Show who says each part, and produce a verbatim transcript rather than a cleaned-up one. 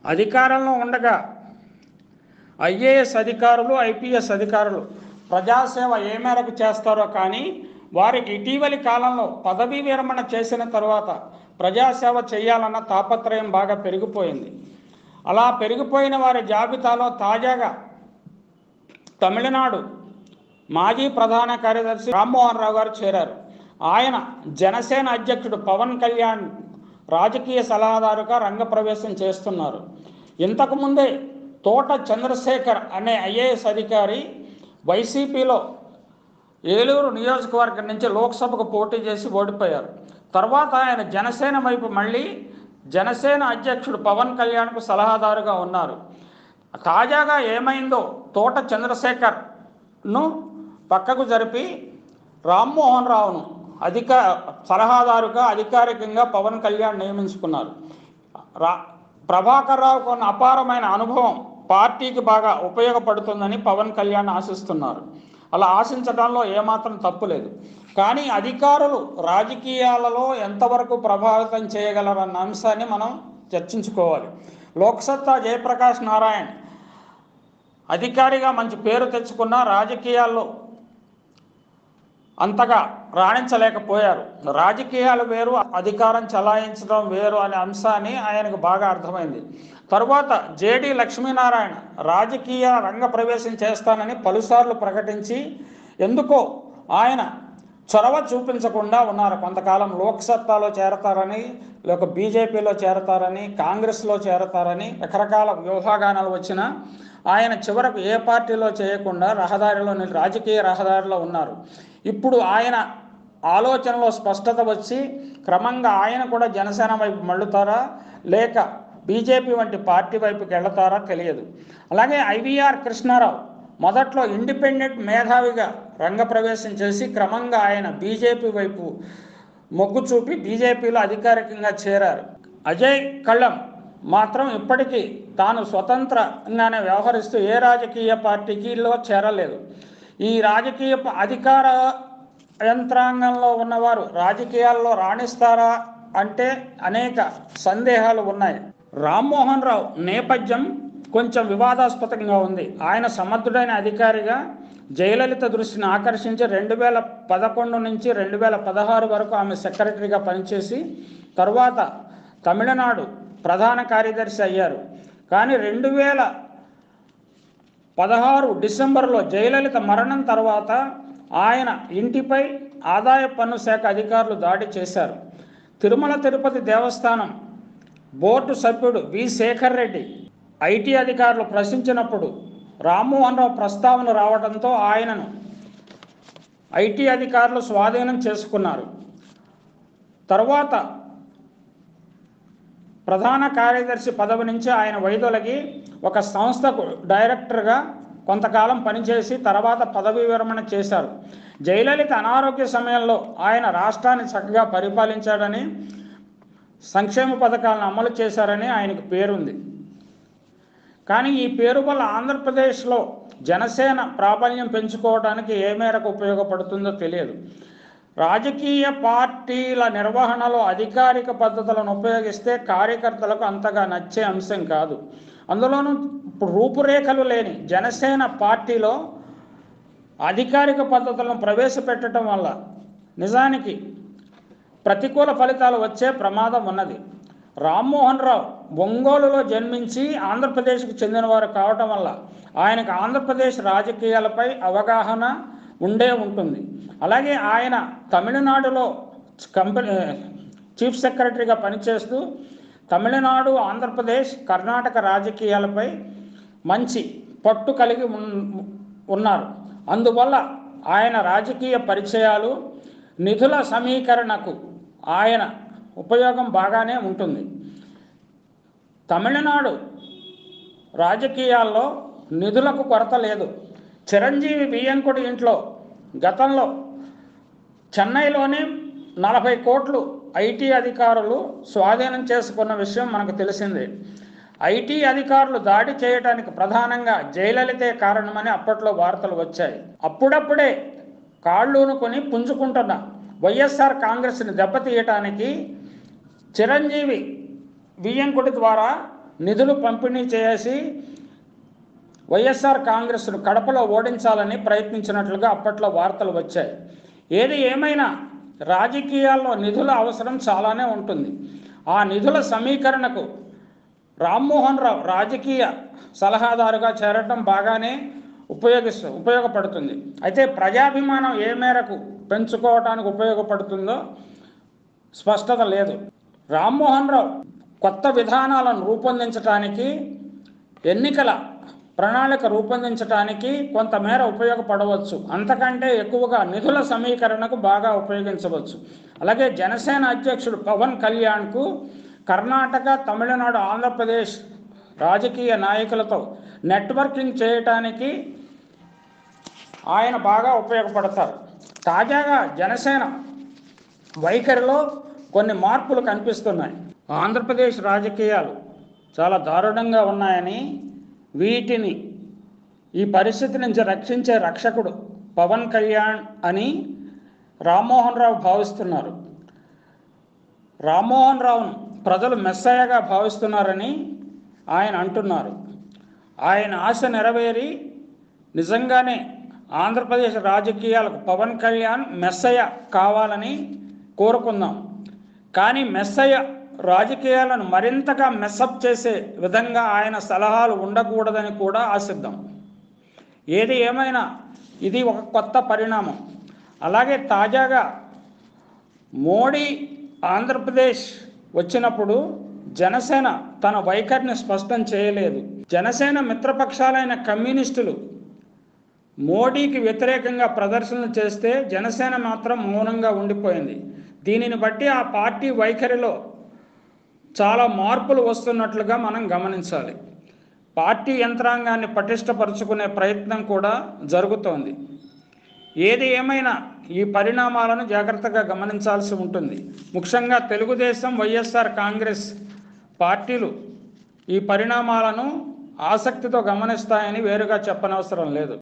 Speaker 1: అధికారంలో ఉండగా ఐఏఎస్ అధికారులు, ఐపీఎస్ అధికారులు ప్రజాసేవ ఏ మేరకు చేస్తారో కానీ వారికి ఇటీవలి కాలంలో పదవీ విరమణ చేసిన తర్వాత ప్రజాసేవ చేయాలన్న తాపత్రయం బాగా పెరిగిపోయింది. అలా పెరిగిపోయిన వారి జాబితాలో తాజాగా తమిళనాడు మాజీ ప్రధాన కార్యదర్శి రామ్మోహన్ రావు గారు చేరారు. ఆయన జనసేన అధ్యక్షుడు పవన్ కళ్యాణ్ రాజకీయ సలహాదారుగా రంగప్రవేశం చేస్తున్నారు. ఇంతకుముందే తోట చంద్రశేఖర్ అనే ఐఏఎస్ అధికారి వైసీపీలో ఏలూరు నియోజకవర్గం నుంచి లోక్సభకు పోటీ చేసి ఓడిపోయారు. తర్వాత ఆయన జనసేన వైపు మళ్ళీ జనసేన అధ్యక్షుడు పవన్ కళ్యాణ్కు సలహాదారుగా ఉన్నారు. తాజాగా ఏమైందో తోట చంద్రశేఖర్ను పక్కకు జరిపి రామ్మోహన్ రావును అధిక సలహాదారుగా అధికారికంగా పవన్ కళ్యాణ్ నియమించుకున్నారు. రా ప్రభాకర్ రావుకు ఉన్న అపారమైన అనుభవం పార్టీకి బాగా ఉపయోగపడుతుందని పవన్ కళ్యాణ్ ఆశిస్తున్నారు. అలా ఆశించడంలో ఏమాత్రం తప్పు లేదు. కానీ అధికారులు రాజకీయాలలో ఎంతవరకు ప్రభావితం చేయగలరన్న అంశాన్ని మనం చర్చించుకోవాలి. లోక్సత్తా జయప్రకాష్ నారాయణ్ అధికారిగా మంచి పేరు తెచ్చుకున్న రాజకీయాల్లో అంతగా రాణించలేకపోయారు. రాజకీయాలు వేరు, అధికారం చలాయించడం వేరు అనే అంశాన్ని ఆయనకు బాగా అర్థమైంది. తరువాత జేడి లక్ష్మీనారాయణ రాజకీయ రంగ ప్రవేశం చేస్తానని పలుసార్లు ప్రకటించి ఎందుకో ఆయన చొరవ చూపించకుండా ఉన్నారు. కొంతకాలం లోక్సత్తాలో చేరతారని, లేక బీజేపీలో చేరతారని, కాంగ్రెస్లో చేరతారని రకరకాల వ్యూహాగానాలు వచ్చినా ఆయన చివరకు ఏ పార్టీలో చేయకుండా రహదారిలో రాజకీయ రహదారిలో ఉన్నారు. ఇప్పుడు ఆయన ఆలోచనలో స్పష్టత వచ్చి క్రమంగా ఆయన కూడా జనసేన వైపు మళ్ళుతారా లేక బీజేపీ వంటి పార్టీ వైపుకి వెళతారా తెలియదు. అలాగే ఐవీఆర్ కృష్ణారావు మొదట్లో ఇండిపెండెంట్ మేధావిగా రంగప్రవేశం చేసి క్రమంగా ఆయన బీజేపీ వైపు మొగ్గు చూపి బీజేపీలో అధికారికంగా చేరారు. అజయ్ కళ్ళం మాత్రం ఇప్పటికీ తాను స్వతంత్రంగానే వ్యవహరిస్తూ ఏ రాజకీయ పార్టీకిలో చేరలేదు. ఈ రాజకీయ అధికార యంత్రాంగంలో ఉన్నవారు రాజకీయాల్లో రాణిస్తారా అంటే అనేక సందేహాలు ఉన్నాయి. రామ్మోహన్ రావు నేపథ్యం కొంచెం వివాదాస్పదంగా ఉంది. ఆయన సమర్థుడైన అధికారిగా జయలలిత దృష్టిని ఆకర్షించి రెండు వేల పదకొండు నుంచి రెండు వేల పదహారు వరకు ఆమె సెక్రటరీగా పనిచేసి తరువాత తమిళనాడు ప్రధాన కార్యదర్శి అయ్యారు. కానీ రెండు వేల పదహారు డిసెంబర్లో జయలలిత మరణం తర్వాత ఆయన ఇంటిపై ఆదాయ పన్ను శాఖ అధికారులు దాడి చేశారు. తిరుమల తిరుపతి దేవస్థానం బోర్డు సభ్యుడు వి శేఖర్ రెడ్డి ఐటీ అధికారులు ప్రశ్నించినప్పుడు రామ్మోహన్ రావు ప్రస్తావన రావడంతో ఆయనను ఐటీ అధికారులు స్వాధీనం చేసుకున్నారు. తర్వాత ప్రధాన కార్యదర్శి పదవి నుంచి ఆయన వైదొలగి ఒక సంస్థకు డైరెక్టర్గా కొంతకాలం పనిచేసి తర్వాత పదవీ విరమణ చేశారు. జయలలిత అనారోగ్య సమయంలో ఆయన రాష్ట్రాన్ని చక్కగా పరిపాలించాడని, సంక్షేమ పథకాలను అమలు చేశారని ఆయనకు పేరుంది. కానీ ఈ పేరు వల్ల ఆంధ్రప్రదేశ్లో జనసేన ప్రాబల్యం పెంచుకోవడానికి ఏ మేరకు ఉపయోగపడుతుందో తెలియదు. రాజకీయ పార్టీల నిర్వహణలో అధికారిక పద్ధతులను ఉపయోగిస్తే కార్యకర్తలకు అంతగా నచ్చే అంశం కాదు. అందులోనూ రూపురేఖలు లేని జనసేన పార్టీలో అధికారిక పద్ధతులను ప్రవేశపెట్టడం వల్ల నిజానికి ప్రతికూల ఫలితాలు వచ్చే ప్రమాదం ఉన్నది. రామ్మోహన్ రావు ఒంగోలులో జన్మించి ఆంధ్రప్రదేశ్కి చెందినవారు కావటం వల్ల ఆయనకు ఆంధ్రప్రదేశ్ రాజకీయాలపై అవగాహన ఉండే ఉంటుంది. అలాగే ఆయన తమిళనాడులో కంపెనీ చీఫ్ సెక్రటరీగా పనిచేస్తూ తమిళనాడు, ఆంధ్రప్రదేశ్, కర్ణాటక రాజకీయాలపై మంచి పట్టు కలిగి ఉన్నారు. అందువల్ల ఆయన రాజకీయ పరిచయాలు, నిధుల సమీకరణకు ఆయన ఉపయోగం బాగానే ఉంటుంది. తమిళనాడు రాజకీయాల్లో నిధులకు కొరత లేదు. చిరంజీవి బియ్యంకుడి ఇంట్లో గతంలో చెన్నైలోనే నలభై కోట్లు ఐటీ అధికారులు స్వాధీనం చేసుకున్న విషయం మనకు తెలిసిందే. ఐటీ అధికారులు దాడి చేయడానికి ప్రధానంగా జయలలితే కారణమని అప్పట్లో వార్తలు వచ్చాయి. అప్పుడప్పుడే కాళ్ళూనుకొని పుంజుకుంటున్న వైఎస్ఆర్ కాంగ్రెస్ని దెబ్బతీయటానికి చిరంజీవి బియ్యంకుడి ద్వారా నిధులు పంపిణీ చేసి వైఎస్ఆర్ కాంగ్రెస్ను కడపలో ఓడించాలని ప్రయత్నించినట్లుగా అప్పట్లో వార్తలు వచ్చాయి. ఏది ఏమైనా రాజకీయాల్లో నిధుల అవసరం చాలానే ఉంటుంది. ఆ నిధుల సమీకరణకు రామ్మోహన్ రావు రాజకీయ సలహాదారుగా చేరటం బాగానే ఉపయోగిస్తూ ఉపయోగపడుతుంది. అయితే ప్రజాభిమానం ఏ మేరకు పెంచుకోవటానికి ఉపయోగపడుతుందో స్పష్టత లేదు. రామ్మోహన్ రావు కొత్త విధానాలను రూపొందించడానికి, ఎన్నికల ప్రణాళిక రూపొందించడానికి కొంతమేర ఉపయోగపడవచ్చు. అంతకంటే ఎక్కువగా నిధుల సమీకరణకు బాగా ఉపయోగించవచ్చు. అలాగే జనసేన అధ్యక్షుడు పవన్ కళ్యాణ్కు కర్ణాటక, తమిళనాడు, ఆంధ్రప్రదేశ్ రాజకీయ నాయకులతో నెట్వర్కింగ్ చేయటానికి ఆయన బాగా ఉపయోగపడతారు. తాజాగా జనసేన వైఖరిలో కొన్ని మార్పులు కనిపిస్తున్నాయి. ఆంధ్రప్రదేశ్ రాజకీయాలు చాలా దారుణంగా ఉన్నాయని, వీటిని ఈ పరిస్థితి నుంచి రక్షించే రక్షకుడు పవన్ కళ్యాణ్ అని రామ్మోహన్ రావు భావిస్తున్నారు. రామ్మోహన్ రావును ప్రజలు మెస్సయ్యగా భావిస్తున్నారని ఆయన అంటున్నారు. ఆయన ఆశ నెరవేరి నిజంగానే ఆంధ్రప్రదేశ్ రాజకీయాలకు పవన్ కళ్యాణ్ మెస్సయ్య కావాలని కోరుకుందాం. కానీ మెస్సయ్య రాజకీయాలను మరింతగా మెస్సప్ చేసే విధంగా ఆయన సలహాలు ఉండకూడదని కూడా ఆశిద్దాం. ఏది ఏమైనా ఇది ఒక కొత్త పరిణామం. అలాగే తాజాగా మోడీ ఆంధ్రప్రదేశ్ వచ్చినప్పుడు జనసేన తన వైఖరిని స్పష్టం చేయలేదు. జనసేన మిత్రపక్షాలైన కమ్యూనిస్టులు మోడీకి వ్యతిరేకంగా ప్రదర్శనలు చేస్తే జనసేన మాత్రం మౌనంగా ఉండిపోయింది. దీనిని బట్టి ఆ పార్టీ వైఖరిలో చాలా మార్పులు వస్తున్నట్లుగా మనం గమనించాలి. పార్టీ యంత్రాంగాన్ని పటిష్టపరుచుకునే ప్రయత్నం కూడా జరుగుతోంది. ఏది ఏమైనా ఈ పరిణామాలను జాగ్రత్తగా గమనించాల్సి ఉంటుంది. ముఖ్యంగా తెలుగుదేశం, వైఎస్ఆర్ కాంగ్రెస్ పార్టీలు ఈ పరిణామాలను ఆసక్తితో గమనిస్తాయని వేరుగా చెప్పనవసరం లేదు.